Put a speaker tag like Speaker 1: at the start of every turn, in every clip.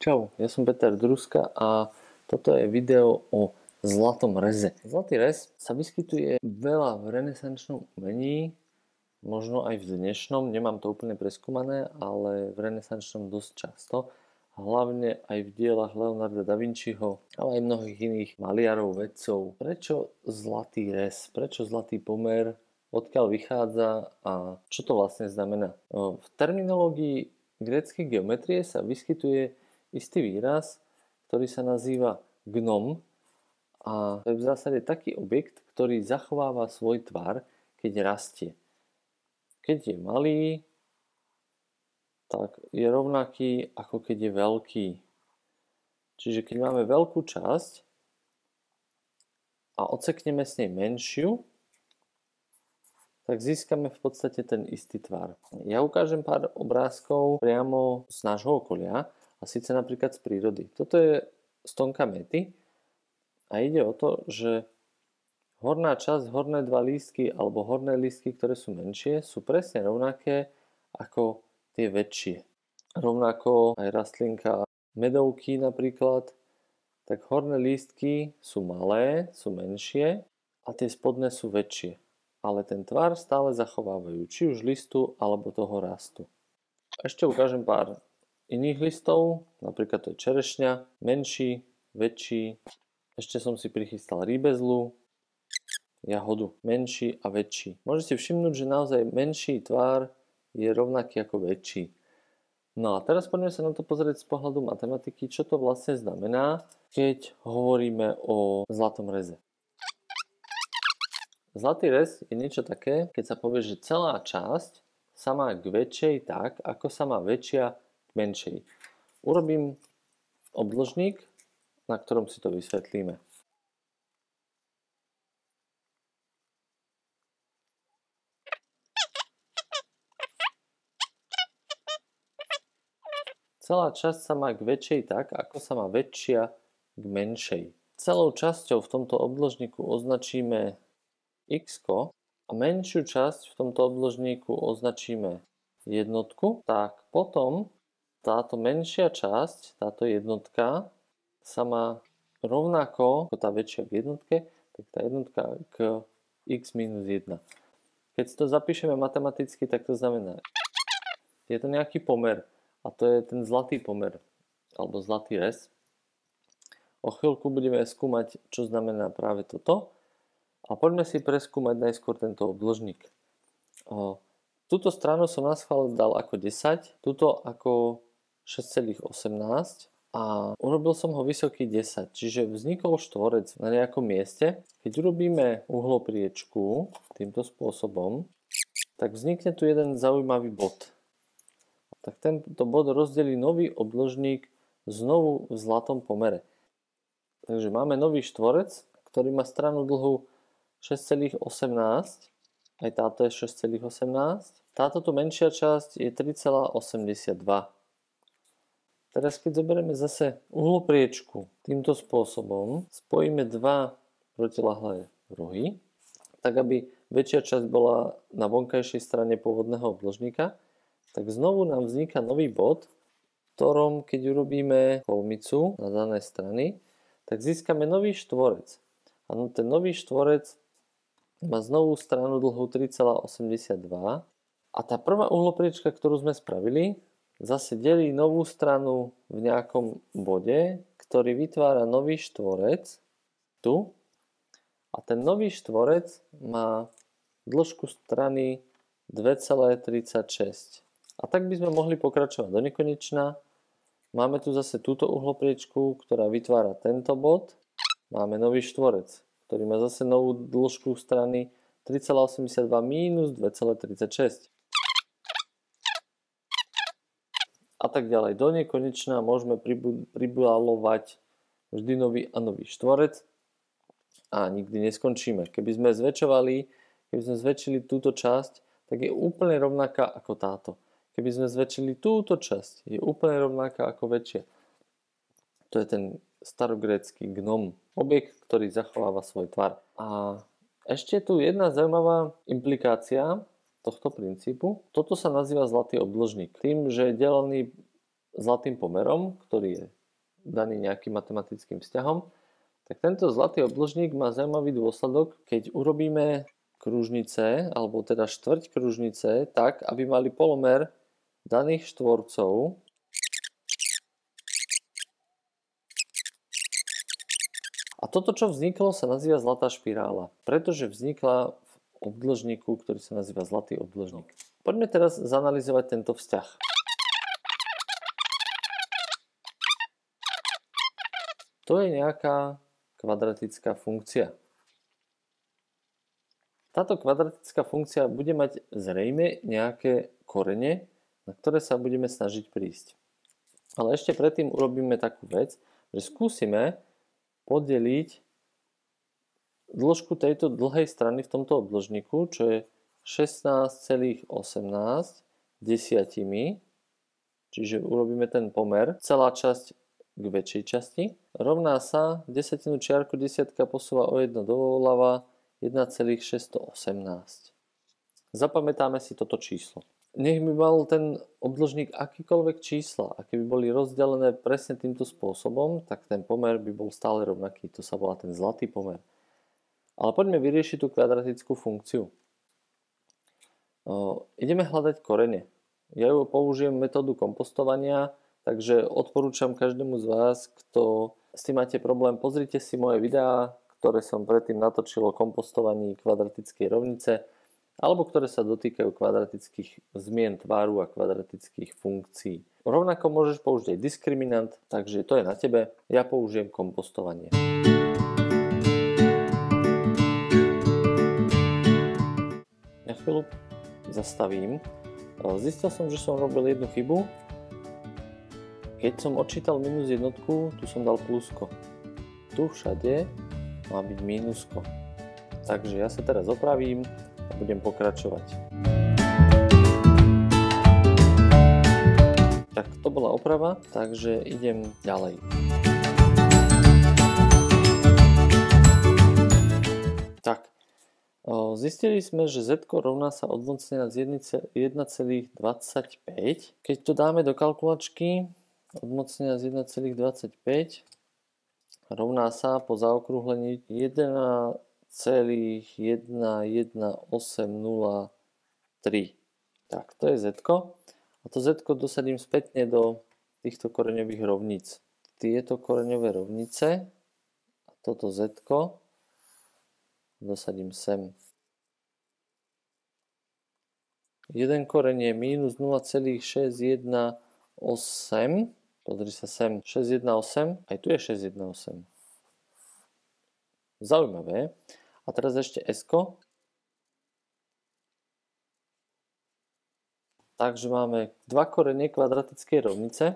Speaker 1: Čau, ja som Peter Druska a toto je video o zlatom reze. Zlatý rez sa vyskytuje veľa v renesančnom umení, možno aj v dnešnom, nemám to úplne preskúmané, ale v renesančnom dosť často. Hlavne aj v dielach Leonarda da Vinciho, ale aj mnohých iných maliarov, vedcov. Prečo zlatý rez? Prečo zlatý pomer? Odkiaľ vychádza a čo to vlastne znamená? V terminológii gréckej geometrie sa vyskytuje istý výraz, ktorý sa nazýva gnom a to je v zásade taký objekt, ktorý zachováva svoj tvar, keď rastie. Keď je malý, tak je rovnaký ako keď je veľký. Čiže keď máme veľkú časť a odsekneme z nej menšiu, tak získame v podstate ten istý tvar. Ja ukážem pár obrázkov priamo z nášho okolia, a síce napríklad z prírody. Toto je stonka mety a ide o to, že horná časť, horné dva lístky alebo horné lístky, ktoré sú menšie, sú presne rovnaké ako tie väčšie. Rovnako aj rastlinka medovky napríklad, tak horné lístky sú malé, sú menšie a tie spodné sú väčšie. Ale ten tvar stále zachovávajú, či už listu alebo toho rastu. Ešte ukážem pár iných listov, napríklad to je čerešňa, menší, väčší. Ešte som si prichystal rýbezlu, jahodu, menší a väčší. Môžete si všimnúť, že naozaj menší tvar je rovnaký ako väčší. No a teraz poďme sa na to pozrieť z pohľadu matematiky, čo to vlastne znamená, keď hovoríme o zlatom reze. Zlatý rez je niečo také, keď sa povie, že celá časť sa má k väčšej tak, ako sa má väčšia k menšej. Urobím obdĺžnik, na ktorom si to vysvetlíme. Celá časť sa má k väčšej tak, ako sa má väčšia k menšej. Celou časťou v tomto obdĺžniku označíme x a menšiu časť v tomto obdĺžníku označíme jednotku, tak potom táto menšia časť, táto jednotka sa má rovnako ako tá väčšia k jednotke, tak tá jednotka k x minus 1. Keď si to zapíšeme matematicky, tak to znamená, je to nejaký pomer a to je ten zlatý pomer alebo zlatý rez. O chvíľku budeme skúmať, čo znamená práve toto. A poďme si preskúmať najskôr tento obdĺžnik. Túto stranu som na schvál dal ako 10, túto ako 6,18 a urobil som ho vysoký 10, čiže vznikol štvorec na nejakom mieste. Keď urobíme uhlopriečku týmto spôsobom, tak vznikne tu jeden zaujímavý bod. Tak tento bod rozdelí nový obdĺžnik znovu v zlatom pomere. Takže máme nový štvorec, ktorý má stranu dlhú 6,18, aj táto je 6,18. Táto tu menšia časť je 3,82. Teraz keď zoberieme zase uhlopriečku týmto spôsobom, spojíme dva protilahlé rohy, tak aby väčšia časť bola na vonkajšej strane pôvodného obdĺžnika, tak znovu nám vzniká nový bod, v ktorom keď urobíme kolmicu na danej strany, tak získame nový štvorec. A ten nový štvorec má znovu stranu dlhú 3,82 a tá prvá uhlopriečka, ktorú sme spravili, zase delí novú stranu v nejakom bode, ktorý vytvára nový štvorec tu a ten nový štvorec má dĺžku strany 2,36 a tak by sme mohli pokračovať do nekonečna. Máme tu zase túto uhlopriečku, ktorá vytvára tento bod, máme nový štvorec, ktorý má zase novú dĺžku strany 3,82 minus 2,36. A tak ďalej. Do nekonečna môžeme pribulovať vždy nový a nový štvorec a nikdy neskončíme. Keby sme zväčšili túto časť, tak je úplne rovnaká ako táto. Keby sme zväčšili túto časť, je úplne rovnaká ako väčšia. To je ten starogrécky gnom, objekt, ktorý zachováva svoj tvar. A ešte tu jedna zaujímavá implikácia tohto princípu. Toto sa nazýva zlatý obdĺžnik. Tým, že je delený zlatým pomerom, ktorý je daný nejakým matematickým vzťahom, tak tento zlatý obdĺžnik má zaujímavý dôsledok, keď urobíme kružnice, alebo teda štvrť kružnice, tak, aby mali polomer daných štvorcov. A toto, čo vzniklo, sa nazýva zlatá špirála, pretože vznikla v obdĺžniku, ktorý sa nazýva zlatý obdĺžnik. Poďme teraz zanalyzovať tento vzťah. To je nejaká kvadratická funkcia. Táto kvadratická funkcia bude mať zrejme nejaké korene, na ktoré sa budeme snažiť prísť. Ale ešte predtým urobíme takú vec, že skúsime podeliť dĺžku tejto dlhej strany v tomto obdĺžniku, čo je 16,18 desiatimi, čiže urobíme ten pomer, celá časť k väčšej časti, rovná sa desatinu čiarku desiatka posúva o 1 doľava 1,618. Zapamätáme si toto číslo. Nech by mal ten obdĺžnik akýkoľvek čísla, a keby boli rozdelené presne týmto spôsobom, tak ten pomer by bol stále rovnaký. To sa volá ten zlatý pomer. Ale poďme vyriešiť tú kvadratickú funkciu. Ideme hľadať korene. Ja ju použijem metódu kompostovania, takže odporúčam každému z vás, kto s tým máte problém, pozrite si moje videá, ktoré som predtým natočil o kompostovaní kvadratickej rovnice, alebo ktoré sa dotýkajú kvadratických zmien tvaru a kvadratických funkcií. Rovnako môžeš použiť aj diskriminant, takže to je na tebe. Ja použijem kompostovanie. Na chvíľu zastavím. Zistil som, že som robil jednu chybu. Keď som odčítal minus jednotku, tu som dal plusko. Tu všade má byť mínusko. Takže ja sa teraz opravím a budem pokračovať. Tak to bola oprava, takže idem ďalej. Tak, zistili sme, že z rovná sa odmocnenia z 1,25. Keď to dáme do kalkulačky, odmocnenia z 1,25 rovná sa po zaokrúhlení 1,11803. Tak, to je z. A to z dosadím spätne do týchto koreňových rovníc. Tieto koreňové rovnice a toto z dosadím sem. Jeden koreň je minus 0,618. Pozri sa sem. 618. Aj tu je 618. Zaujímavé. A teraz ešte S. Takže máme dva korene kvadratickej rovnice.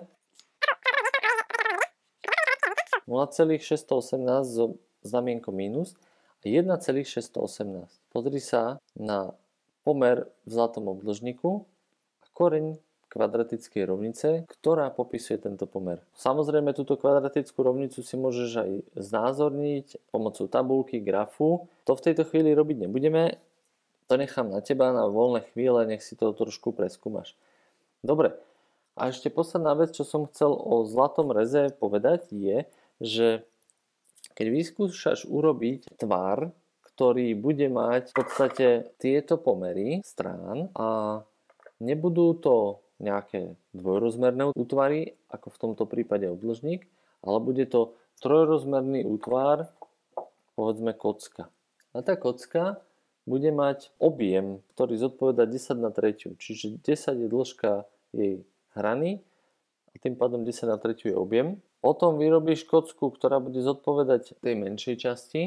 Speaker 1: 0,618 so znamienkom mínus a 1,618. Pozri sa na pomer v zlatom obdĺžniku a koreň kvadratickej rovnice, ktorá popisuje tento pomer. Samozrejme, túto kvadratickú rovnicu si môžeš aj znázorniť pomocou tabuľky, grafu. To v tejto chvíli robiť nebudeme. To nechám na teba na voľné chvíle, nech si to trošku preskúmaš. Dobre, a ešte posledná vec, čo som chcel o zlatom reze povedať, je, že keď vyskúšaš urobiť tvar, ktorý bude mať v podstate tieto pomery strán a nebudú to nejaké dvojrozmerné útvary, ako v tomto prípade obdĺžnik, ale bude to trojrozmerný útvar, povedzme kocka. A tá kocka bude mať objem, ktorý zodpovedá 10/3, čiže 10 je dĺžka jej hrany a tým pádom 10/3 je objem. Potom vyrobíš kocku, ktorá bude zodpovedať tej menšej časti.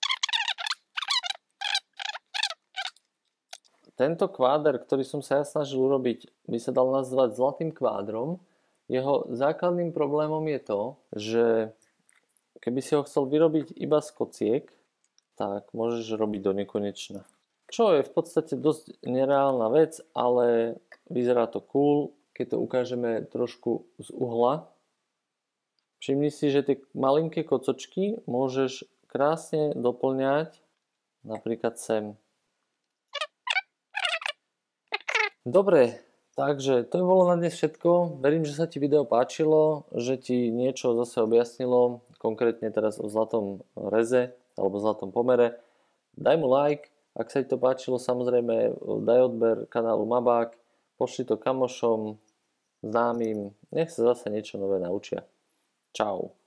Speaker 1: Tento kváder, ktorý som sa ja snažil urobiť, by sa dal nazvať zlatým kvádrom. Jeho základným problémom je to, že keby si ho chcel vyrobiť iba z kociek, tak môžeš robiť do nekonečna. Čo je v podstate dosť nereálna vec, ale vyzerá to cool, keď to ukážeme trošku z uhla. Všimni si, že tie malinké kocočky môžeš krásne doplňať napríklad sem. Dobre, Takže to by bolo na dnes všetko. Verím, že sa ti video páčilo, že ti niečo zase objasnilo, konkrétne teraz o zlatom reze alebo zlatom pomere. Daj mu like, ak sa ti to páčilo, samozrejme daj odber kanálu Mabák, pošli to kamošom, známym, nech sa zase niečo nové naučia. Čau.